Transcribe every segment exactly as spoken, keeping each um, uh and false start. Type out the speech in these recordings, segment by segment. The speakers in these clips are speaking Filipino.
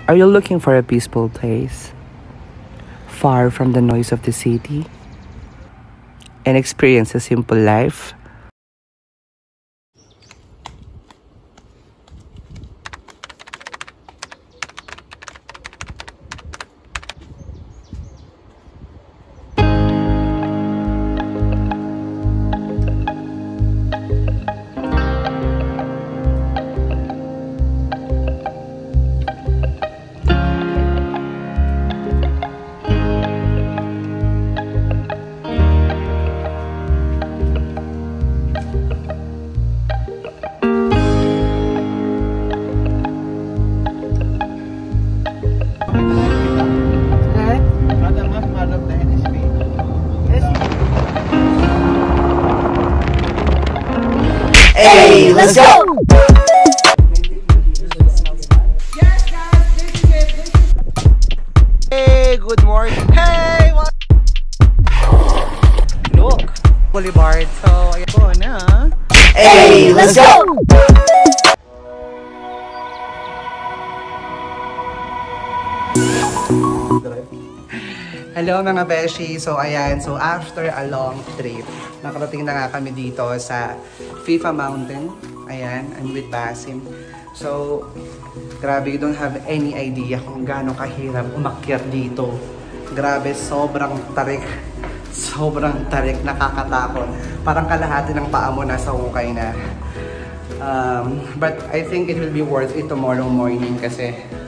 Are you looking for a peaceful place, far from the noise of the city, and experience a simple life? Hey, let's go! Yes, guys, this is it. This is... Hey, good morning. Hey, what? Look, Boulevard. So, ayan po na. Hey, let's go! Hello mga beshi. So ayan, so after a long trip, nakarating na nga kami dito sa FIFA Mountain. Ayan, I'm with Basim. So, grabe, you don't have any idea kung gaano kahirap umakyat dito. Grabe, sobrang tarik. Sobrang tarik, nakakatakot. Parang kalahati ng paa mo nasa hukay na. Um, but I think it will be worth it tomorrow morning kasi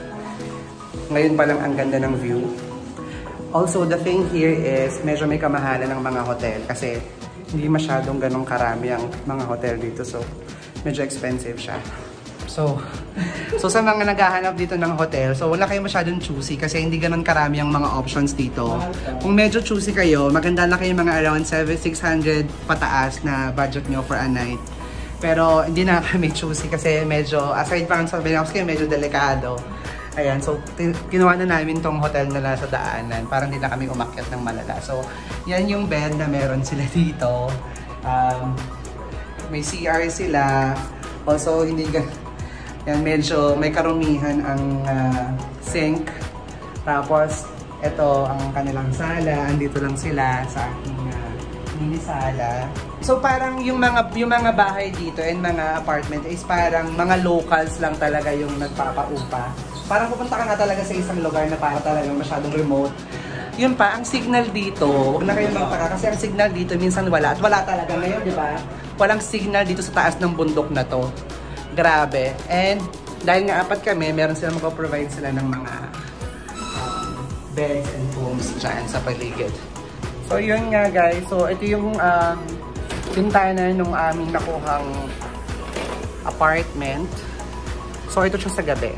ngayon pa lang ang ganda ng view. Also, the thing here is medyo may kamahalan ng mga hotel kasi hindi masyadong ganong karami ang mga hotel dito. So, medyo expensive siya. So, so sa mga naghahanap dito ng hotel, so wala kayo masyadong choosy kasi hindi ganon karami ang mga options dito. Kung medyo choosy kayo, maganda na kayo mga around seven six hundred pataas na budget nyo for a night. Pero hindi na kami choosy kasi medyo, aside pa sa Benowski, medyo delikado. Ayan, so kinuha na namin tong hotel na nasa daanan. Parang hindi na kami umakyat ng malala. So, yan yung bed na meron sila dito. Um, may C R sila. Also, hindi gan... Yan, medyo may karumihan ang uh, sink. Tapos, ito ang kanilang sala. Andito lang sila sa aking uh, mini sala. So, parang yung mga, yung mga bahay dito and mga apartment is parang mga locals lang talaga yung nagpapaupa. Parang pupunta ka na talaga sa isang lugar na para talagang masyadong remote. Yun pa, ang signal dito, huwag na kayong magtaka kasi ang signal dito minsan wala. At wala talaga ngayon, di ba? Walang signal dito sa taas ng bundok na to. Grabe. And dahil nga apat kami, meron sila mag-provide sila ng mga um, beds and rooms dyan sa paligid. So yun nga guys. So ito yung um, bintana nung aming nakuhang apartment. So ito siya sa gabi.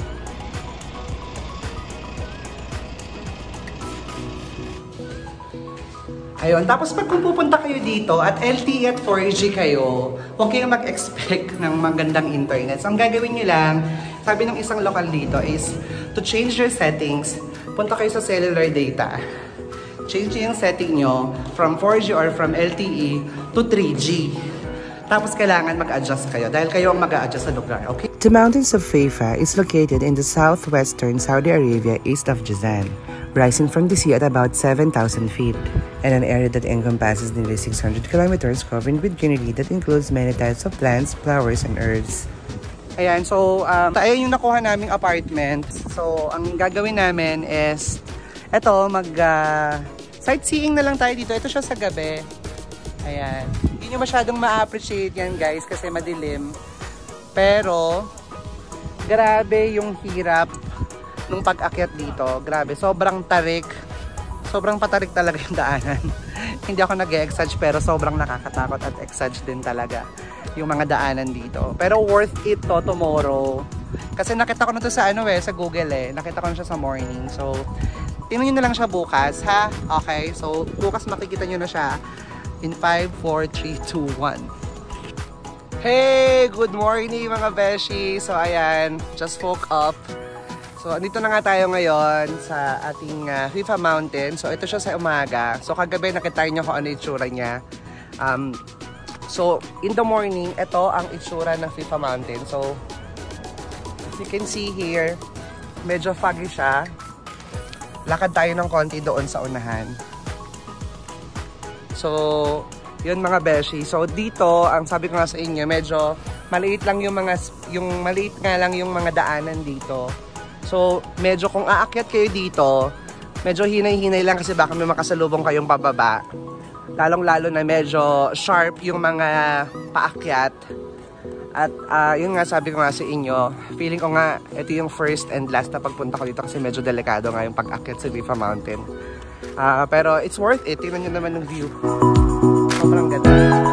Ayun, tapos pag pupunta kayo dito at L T E at four G kayo, huwag kayong mag-expect ng magandang internet. So, ang gagawin nyo lang, sabi ng isang lokal dito is to change your settings, punta kayo sa cellular data. Change yung setting nyo from four G or from L T E to three G. Tapos kailangan mag-adjust kayo dahil kayo ang mag-a-adjust sa lugar, okay? The mountains of FIFA is located in the southwestern Saudi Arabia east of Jazan, rising from the sea at about seven thousand feet, and an area that encompasses nearly six hundred kilometers covered with greenery that includes many types of plants, flowers, and herbs. Ayan, so um, ayan yung nakuha naming apartment. So, ang gagawin namin is, eto, mag uh, sightseeing na lang tayo dito. Ito siya sa gabi. Ayan. Hindi nyo masyadong ma-appreciate yan guys kasi madilim. Pero, grabe yung hirap nung pag-akyat dito. Grabe, sobrang tarik. Sobrang patarik talaga yung daanan. Hindi ako nag-e-exage pero sobrang nakakatakot at exage din talaga yung mga daanan dito. Pero worth it to tomorrow. Kasi nakita ko na to sa ano eh, sa Google eh. Nakita ko na siya sa morning. So, tingnan nyo na lang siya bukas, ha? Okay, so bukas makikita nyo na siya in five, four, three, two, one. Hey! Good morning mga beshi! So ayan, just woke up. So andito na nga tayo ngayon sa ating uh, FIFA Mountain. So ito siya sa umaga. So kagabi nakita nyo kung ano itsura niya. Um, so in the morning, ito ang itsura ng FIFA Mountain. So as you can see here, medyo foggy siya. Lakad tayo ng konti doon sa unahan. So, yun mga beshi. So, dito, ang sabi ko nga sa inyo, medyo maliit lang yung mga, yung maliit nga lang yung mga daanan dito. So, medyo kung aakyat kayo dito, medyo hinay-hinay lang kasi baka may makasalubong kayong pababa. Lalong-lalo na medyo sharp yung mga paakyat. At uh, yun nga sabi ko nga sa inyo, feeling ko nga ito yung first and last na pagpunta ko dito kasi medyo delikado nga yung pag-akyat sa Fifa Mountain. Uh, pero it's worth it. Tingnan nyo naman yung view. Sobrang ganda.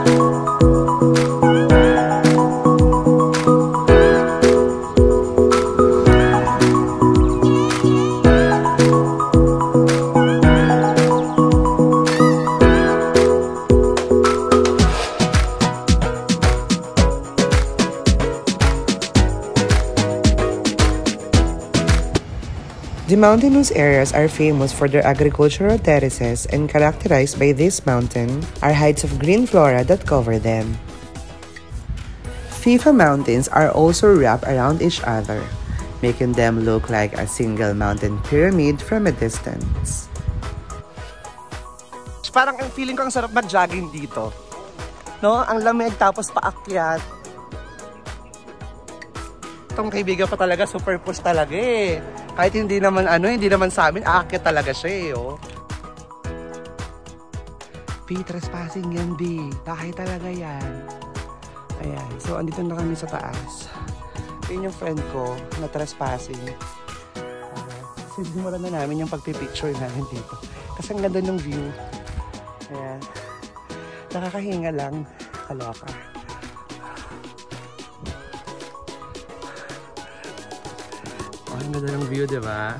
The mountainous areas are famous for their agricultural terraces, and characterized by this mountain are heights of green flora that cover them. Fifa Mountains are also wrapped around each other, making them look like a single mountain pyramid from a distance. Parang ang feeling ko ang sarap mag-jogging dito. No? Ang lamig tapos paakyat. Itong kaibigan pa talaga, super push talaga eh. Kahit hindi naman ano, hindi naman sa amin, aakyat talaga siya eh, oh. B, trespassing yan, B. Bakit talaga yan? Ayan, so andito na kami sa taas. Yun yung friend ko na trespassing. Uh, Sinimula na namin yung pagpipicture namin dito. Kasi ang ganda ng view. Ayan. Nakakahinga lang. Kaloka. Oh, ang ganda ng view, diba?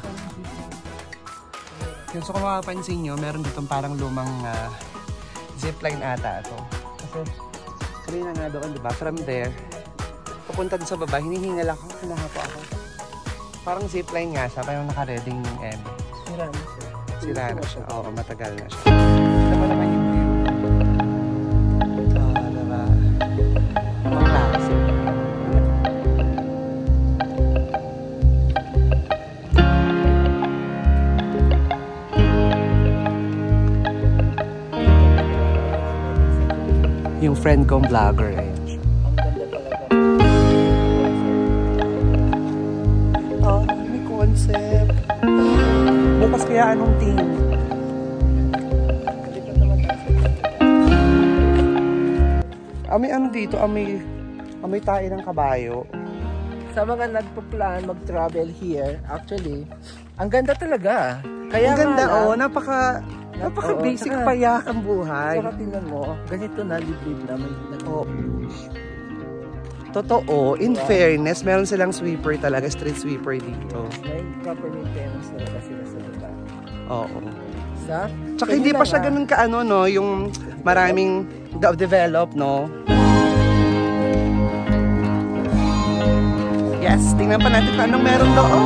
Yung so kung makapansin nyo, meron ditong parang lumang uh, zipline ata ito. Kasi, kanina nga doon, diba? From there, papunta dun sa baba, hinihingal ako, hinahapo ako. Parang zipline nga siya, parang naka-reading yung M. Sira na siya. Sira na siya. Oo, matagal na siya. Ito mo naman yung view. Ah, diba? Ang klase. Yung friend kong vlogger eh. Ang ganda talaga. Oh, may concept. Bukas kaya anong team? Amoy ano dito? Amoy, amoy tayo ng kabayo. Sa mga nagpo-plan mag-travel here, actually, ang ganda talaga. Kaya ang ganda, lang, oh, napaka... Napaka-basic oo, payak ang buhay. Saka tingnan mo, ganito na, liblib na may oh. Totoo, in wow. fairness, meron silang sweeper talaga, street sweeper dito. May proper maintenance talaga sila sa lugar. Oo. Sa? Tsaka hindi pa siya ganun ka ano, no, yung maraming develop, no? Yes, tingnan pa natin kung anong meron doon.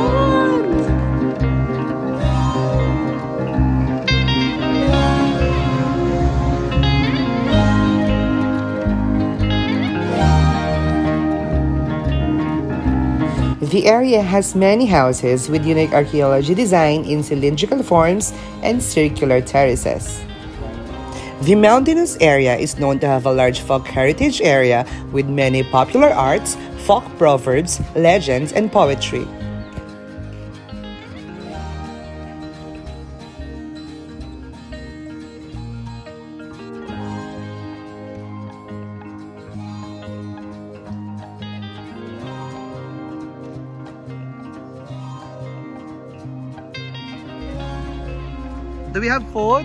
The area has many houses with unique archaeology design in cylindrical forms and circular terraces. The mountainous area is known to have a large folk heritage area with many popular arts, folk proverbs, legends, and poetry. Do we have food?